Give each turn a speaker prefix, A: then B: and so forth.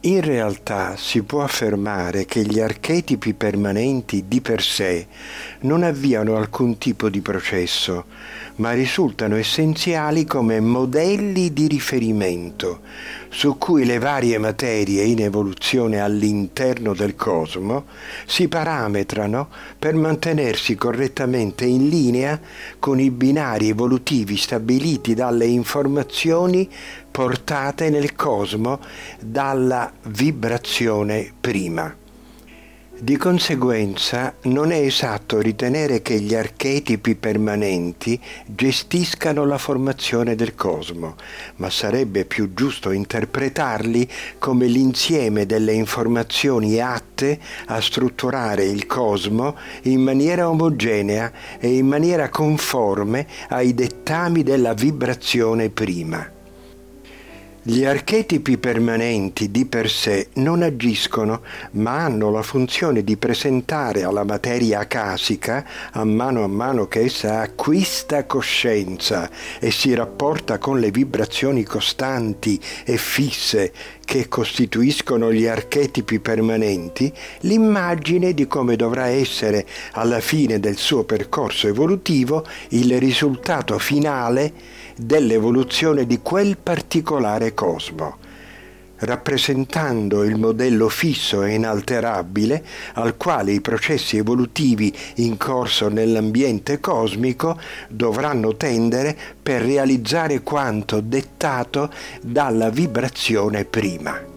A: In realtà si può affermare che gli archetipi permanenti di per sé non avviano alcun tipo di processo, ma risultano essenziali come modelli di riferimento su cui le varie materie in evoluzione all'interno del cosmo si parametrano per mantenersi correttamente in linea con i binari evolutivi stabiliti dalle informazioni portate nel cosmo dalla vibrazione prima. Di conseguenza non è esatto ritenere che gli archetipi permanenti gestiscano la formazione del cosmo, ma sarebbe più giusto interpretarli come l'insieme delle informazioni atte a strutturare il cosmo in maniera omogenea e in maniera conforme ai dettami della vibrazione prima. Gli archetipi permanenti di per sé non agiscono, ma hanno la funzione di presentare alla materia akasica, a mano che essa acquista coscienza e si rapporta con le vibrazioni costanti e fisse che costituiscono gli archetipi permanenti, l'immagine di come dovrà essere alla fine del suo percorso evolutivo il risultato finale dell'evoluzione di quel particolare cosmo, rappresentando il modello fisso e inalterabile al quale i processi evolutivi in corso nell'ambiente cosmico dovranno tendere per realizzare quanto dettato dalla vibrazione prima.